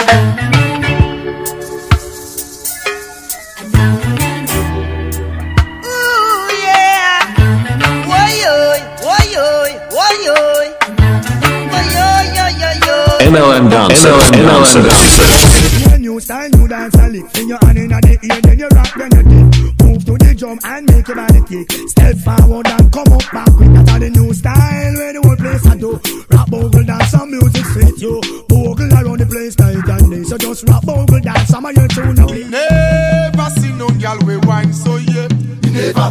MLM Dancers. New style, new dance, and lick. Bring your hand in the ear, then you rock, then you dip. Move to the drum and make your body kick. Step forward and come up back quick. That's the new style where the whole place I do. Rap, bogle, dance, some music fit you. Bogle around the place night and day. So just rap, bogle, dance, some of your tune now. Never see no girl we wine so yeah. Me never,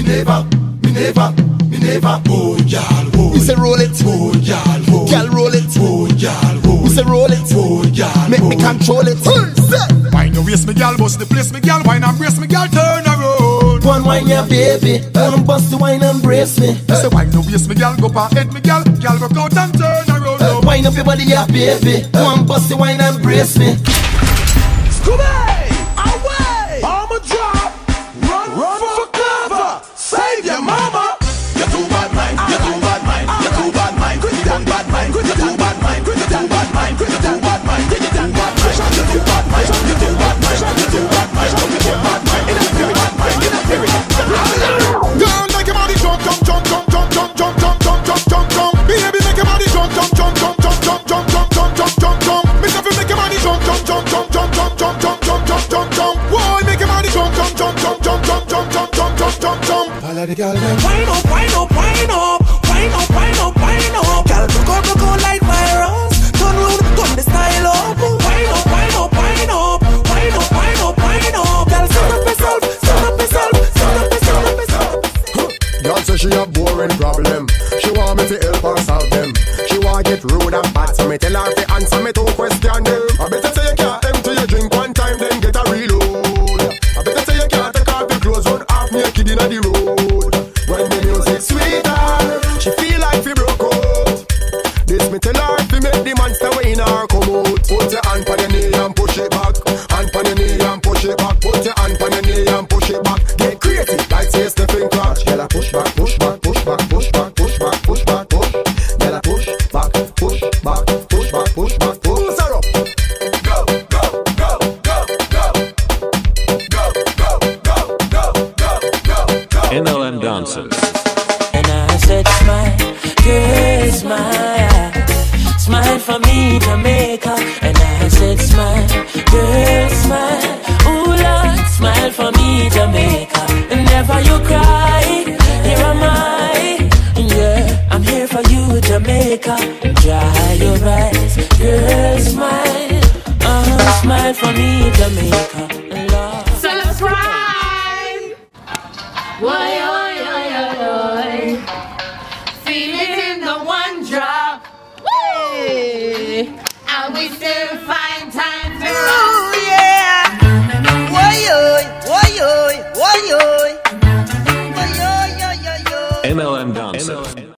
oh y'all, oh. We say roll it, oh y'all, oh. Girl roll it, oh y'all, oh. We say roll it, oh y'all, make me control it. Wine no waste me girl, bust the place me girl. Wine and brace me girl, turn around. One wine ya baby, one bust the wine and brace me. Say wine no waste me girl, go pa head me girl. Girl rock out and turn around. Wine up your body ya baby, one bust the wine and brace me. Scooby, away! I'm a drop, run for cover, save your mama. You're too bad mind, you're too bad mind, you're too bad mind, you're too bad mind, you're too bad mind, you're too bad mind, you're too bad mind, you're too bad mind, you're too bad mind, you're too bad mind, you're too bad mind, you're too bad mind, in a spirit, in a spirit. Girl, make your body jump, jump, jump, jump, jump, jump, jump, jump, jump, jump, jump, jump. Baby, make your body jump, jump, jump, jump, jump, jump, jump, jump, jump, jump, jump, jump. Make your body jump, jump, jump, jump, jump, jump, jump, jump, jump, jump, jump, jump. Why make your body jump, jump, jump, jump, jump, jump, jump, jump, jump, jump, jump, jump. All of the girls them wine up, wine up, wine up, wine up, wine up, wine up. Girl, look out like virus. Turn round, turn the style up. Wine up, wine up, wine up, wine up, wine up, wine up. Girl, set up yourself, set up yourself, set up yourself, set up yourself. Girl say she a boring problem. She want me to help her solve them. She want get rude and bad, so me tell her to answer me two questions them. I better say you can't empty your drink one time, then get a reload. I better say you can't take off your clothes, run half naked inna the road. When the music sweeter, she feel like she broke out. This me tell her to make the monster way in her come out. Put your hand on your knee and push it back. Hand on your knee and push it back. Put your hand on your knee and push it back. Get crazy like say Stephen Clark. Girl, I push back, push back, push back, push back, push back, push back, push. Girl, I push back, push back, push back, push back, push her up. Go, go, go, go, go, go, go, go, go, go, go, go. MLM Dancers. And I said smile, girl smile, smile for me Jamaica. And I said smile, girl smile, ooh Lord, smile for me Jamaica. And never you cry, here am I, yeah, I'm here for you Jamaica. Dry your eyes, girl smile, smile for me Jamaica. Lord. Subscribe. Why, feel it in the one drop. Hey. And we still fight.